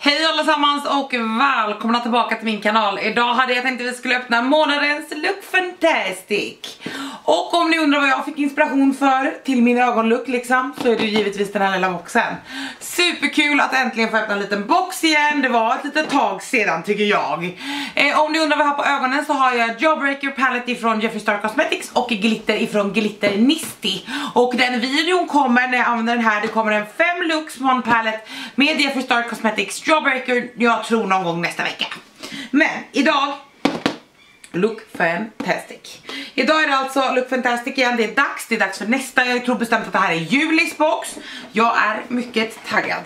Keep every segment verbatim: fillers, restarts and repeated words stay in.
Hej allesammans och välkomna tillbaka till min kanal. Idag hade jag tänkt att vi skulle öppna månadens Look Fantastic. Och om ni undrar vad jag fick inspiration för till min ögonlook liksom, så är det ju givetvis den här lilla boxen. Superkul att äntligen få öppna en liten box igen. Det var ett litet tag sedan tycker jag. eh, Om ni undrar vad jag har på ögonen så har jag Jawbreaker Palette ifrån Jeffree Star Cosmetics och glitter ifrån Glitter Nisty. Och den videon kommer när jag använder den här. Det kommer en fem looks från palette med Jeffree Star Cosmetics Jawbreaker, jag tror någon gång nästa vecka. Men idag Look Fantastic. Idag är det alltså Look Fantastic igen. Det är dags, det är dags för nästa. Jag tror bestämt att det här är Julis box. Jag är mycket taggad.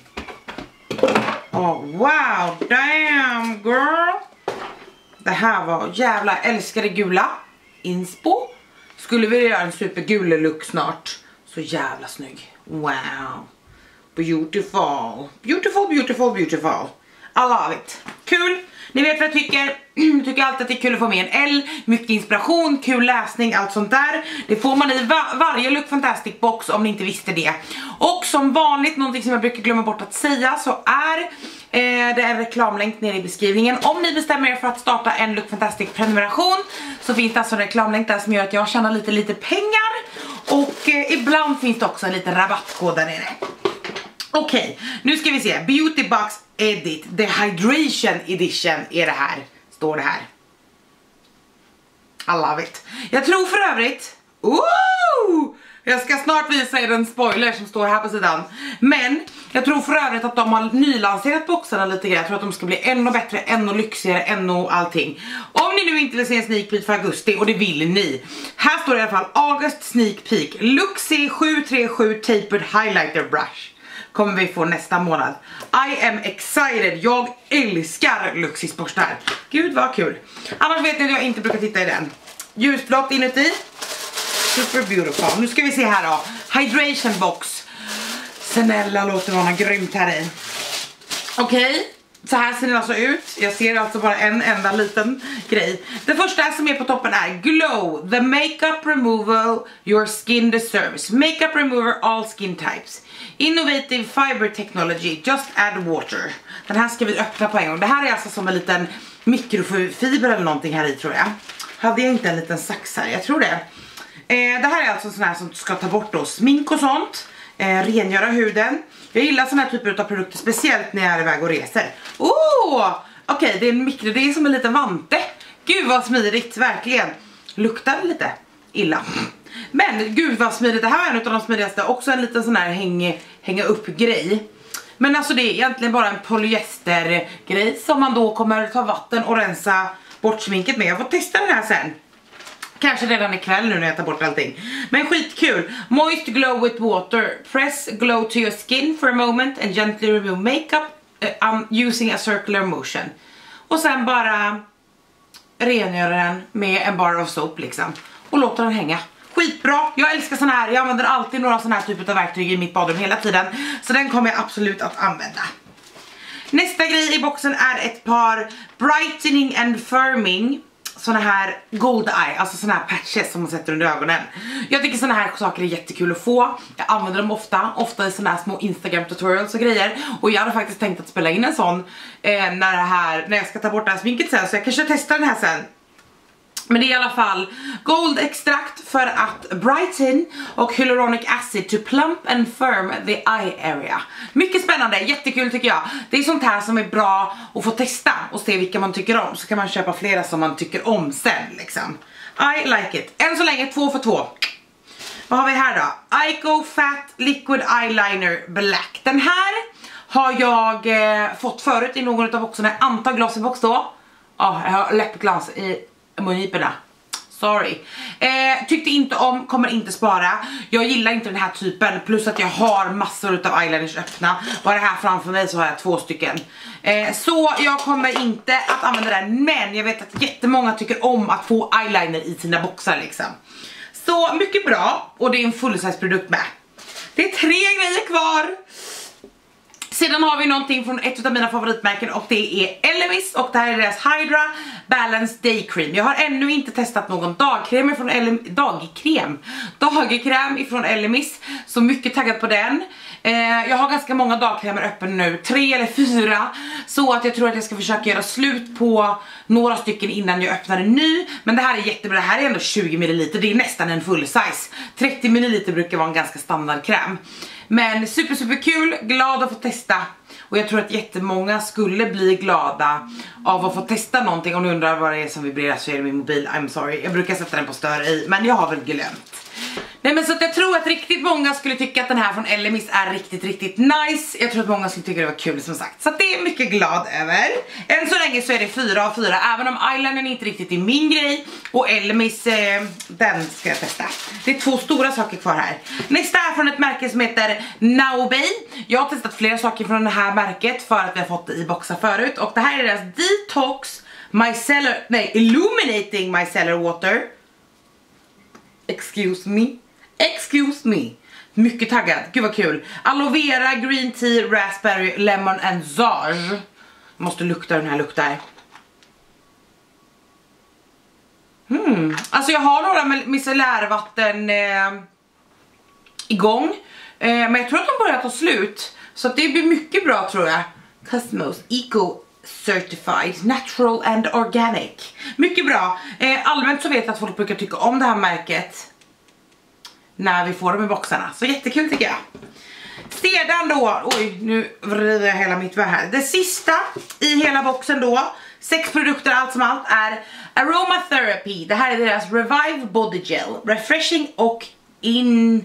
Oh wow, damn girl. Det här var jävla älskade gula inspo. Skulle vi göra en supergul look snart. Så jävla snygg. Wow. Beautiful, beautiful, beautiful, beautiful. I love it. Kul. Ni vet vad jag tycker. Jag tycker alltid att det är kul att få med en L. Mycket inspiration, kul läsning, allt sånt där. Det får man i va varje Look Fantastic box om ni inte visste det. Och som vanligt, någonting som jag brukar glömma bort att säga, så är eh, det en reklamlänk nere i beskrivningen. Om ni bestämmer er för att starta en Look Fantastic prenumeration så finns det alltså en reklamlänk där som gör att jag tjänar lite lite pengar. Och eh, ibland finns det också en liten rabattkod där nere. Okej, okay, nu ska vi se. Beauty Box Edit, The Hydration Edition är det här. Står det här. I love it. Jag tror för övrigt, ooh, jag ska snart visa er en spoiler som står här på sidan. Men jag tror för övrigt att de har nylanserat boxarna lite grann. Jag tror att de ska bli ännu bättre, ännu lyxigare, ännu allting. Om ni nu inte vill se en sneak peek för augusti, och det vill ni. Här står det i alla fall August Sneak Peek Luxie sju tre sju Tapered Highlighter Brush. Kommer vi få nästa månad. I am excited. Jag älskar Luxis borstar. Gud vad kul. Annars vet ni att jag inte brukar titta i den. Ljusblått inuti. Super beautiful. Nu ska vi se här då. Hydration box. Snälla, låter vara grymt här i. Okej. Okay. Så här ser den alltså ut. Jag ser alltså bara en enda liten grej. Det första som är på toppen är Glow, the makeup removal your skin deserves. Makeup remover all skin types. Innovative fiber technology, just add water. Den här ska vi öppna på en gång. Det här är alltså som en liten mikrofiber eller någonting här i, tror jag. Hade jag inte en liten sax här? Jag tror det. Eh, det här är alltså en sån här som ska ta bort då smink och sånt. Eh, rengöra huden. Jag gillar såna här typer av produkter, speciellt när jag är iväg och reser. Oh! Okej, okay, det är en mikro, det är som en liten vante. Gud vad smidigt, verkligen. Luktar lite illa. Men gud vad smidigt, det här är en av de smidigaste. Också en liten sån här häng, hänga upp grej. Men alltså det är egentligen bara en polyester grej som man då kommer ta vatten och rensa bort sminket med. Jag får testa den här sen. Kanske redan ikväll nu när jag tar bort allting. Men skitkul. Moist glow with water. Press glow to your skin for a moment and gently remove makeup uh, um, using a circular motion. Och sen bara rengöra den med en bar of soap liksom. Och låta den hänga. Skitbra. Jag älskar såna här. Jag använder alltid några såna här typer av verktyg i mitt badrum hela tiden. Så den kommer jag absolut att använda. Nästa grej i boxen är ett par brightening and firming. Såna här gold eye, alltså såna här patches som man sätter under ögonen. Jag tycker såna här saker är jättekul att få. Jag använder dem ofta, ofta i såna här små Instagram tutorials och grejer. Och jag hade faktiskt tänkt att spela in en sån eh, när, det här, när jag ska ta bort det här sminket sen. Så jag kanske testar den här sen. Men det är i alla fall gold extrakt för att brighten och hyaluronic acid to plump and firm the eye area. Mycket spännande, jättekul tycker jag. Det är sånt här som är bra att få testa och se vilka man tycker om. Så kan man köpa flera som man tycker om sen liksom. I like it. Än så länge två för två. Vad har vi här då? Ico Fat Liquid Eyeliner Black. Den här har jag eh, fått förut i någon av boxarna. Jag antar Glossybox då. Ja, oh, jag har läppglas i mungiporna. Sorry. Eh, tyckte inte om, kommer inte spara. Jag gillar inte den här typen. Plus att jag har massor av eyeliners öppna. Bara här framför mig så har jag två stycken. Eh, så jag kommer inte att använda den. Men jag vet att jättemånga tycker om att få eyeliner i sina boxar liksom. Så mycket bra. Och det är en full-size produkt med. Det är tre grejer kvar. Sedan har vi någonting från ett av mina favoritmärken och det är Elemis och det här är deras Hydra Balance Day Cream. Jag har ännu inte testat någon dagkräm ifrån Elemis, dagkräm, dagkräm ifrån Elemis, så mycket taggad på den. eh, Jag har ganska många dagkrämer öppen nu, tre eller fyra. Så att jag tror att jag ska försöka göra slut på några stycken innan jag öppnar en ny. Men det här är jättebra, det här är ändå tjugo milliliter. Det är nästan en full size. trettio milliliter brukar vara en ganska standardkräm. Men super super kul, glad att få testa. Och jag tror att jättemånga skulle bli glada av att få testa någonting. Om ni undrar vad det är som vibrerar så är det min mobil. I'm sorry, jag brukar sätta den på stör i, men jag har väl glömt. Nej, men så att jag tror att riktigt många skulle tycka att den här från Elemis är riktigt riktigt nice. Jag tror att många skulle tycka det var kul som sagt. Så att det är mycket glad över. Än så länge så är det fyra av fyra. Även om eyelinen inte riktigt är min grej. Och Elemis, eh, den ska jag testa. Det är två stora saker kvar här. Nästa är från ett märke som heter Naobei. Jag har testat flera saker från det här märket för att vi har fått det i boxar förut. Och det här är deras Detox Micellar, nej, Illuminating Micellar Water. Excuse me. Excuse me. Mycket taggad. Gud vad kul. Aloe vera, green tea, raspberry, lemon and sage. Måste lukta den här luktar. Hmm. Alltså jag har några micellärvatten eh, igång. Eh, men jag tror att de börjar ta slut. Så att det blir mycket bra tror jag. Cosmos Eco Certified Natural and Organic. Mycket bra. eh, Allmänt så vet jag att folk brukar tycka om det här märket när vi får dem i boxarna. Så jättekul tycker jag. Sedan då, oj nu vrider jag hela mitt värld här. Det sista i hela boxen då, sex produkter allt som allt, är Aromatherapy. Det här är deras Revive Body Gel. Refreshing och in...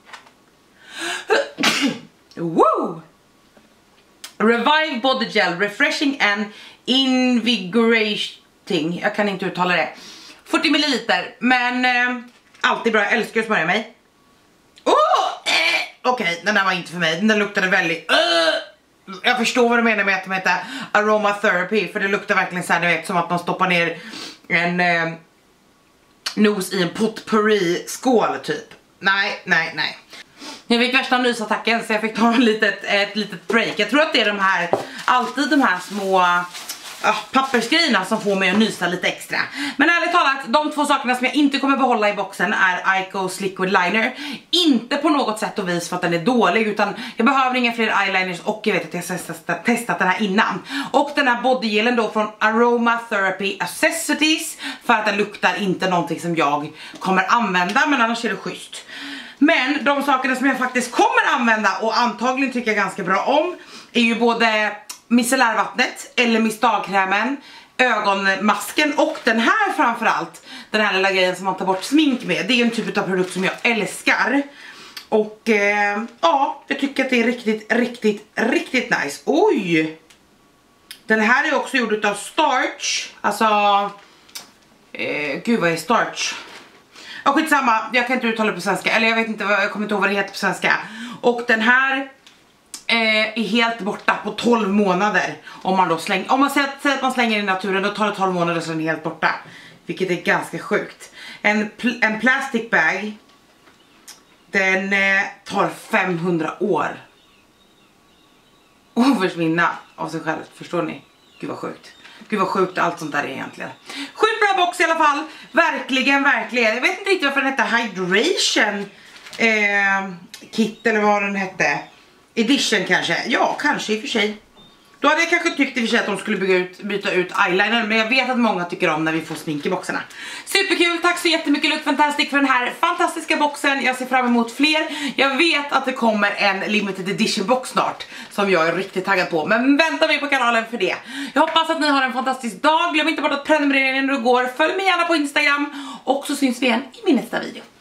Woo! Revive Body Gel, Refreshing and Invigorating. Jag kan inte uttala det. fyrtio milliliter, men eh, alltid bra, jag älskar att smörja mig. Oh, eh, Okej, okay, den där var inte för mig. Den luktade väldigt uh, jag förstår vad du menar med att de heter Aromatherapy. För det luktar verkligen så här, du vet, som att de stoppar ner en eh, nos i en potpourri skål typ. Nej, nej, nej. Jag fick värsta nysattacken så jag fick ta en litet, ett litet break. Jag tror att det är de här, alltid de här små uh, pappersgrejerna som får mig att nysa lite extra. Men ärligt talat, de två sakerna som jag inte kommer behålla i boxen är Icos Liquid Liner. Inte på något sätt och vis för att den är dålig, utan jag behöver inga fler eyeliners och jag vet att jag har testat, testat den här innan. Och den här bodygelen då från Aromatherapy Accessories, för att den luktar inte någonting som jag kommer använda, men annars är det schysst. Men de sakerna som jag faktiskt kommer använda och antagligen tycker jag ganska bra om är ju både micellärvattnet, Elemis dagkrämen, ögonmasken och den här framförallt. Den här lilla grejen som man tar bort smink med. Det är en typ av produkt som jag älskar. Och eh, ja, jag tycker att det är riktigt, riktigt, riktigt nice. Oj! Den här är också gjord av starch. Alltså, eh, gud vad är starch? Och skitsamma, jag kan inte uttala det på svenska. Eller jag vet inte, jag kommer inte ihåg vad det heter på svenska. Och den här eh, är helt borta på tolv månader. Om man då slänger, om man säger att, säger att man slänger i naturen, då tar det tolv månader så är den helt borta. Vilket är ganska sjukt. En, pl en plastic bag, den eh, tar femhundra år att försvinna av sig själv, förstår ni? Gud vad sjukt. Gud vad sjukt allt sånt där är egentligen. Sjukt bra box i alla fall. Verkligen, verkligen. Jag vet inte riktigt varför den hette Hydration eh, Kit eller vad den hette. Edition kanske. Ja, kanske i och för sig. Då hade jag kanske tyckt i och för sig att de skulle bygga ut, byta ut eyeliner. Men jag vet att många tycker om när vi får smink i boxarna. Superkul, tack så jättemycket Look Fantastic för den här fantastiska boxen. Jag ser fram emot fler. Jag vet att det kommer en limited edition box snart, som jag är riktigt taggad på. Men vänta mig på kanalen för det. Jag hoppas att ni har en fantastisk dag. Glöm inte bort att prenumerera när du går. Följ mig gärna på Instagram. Och så syns vi igen i min nästa video.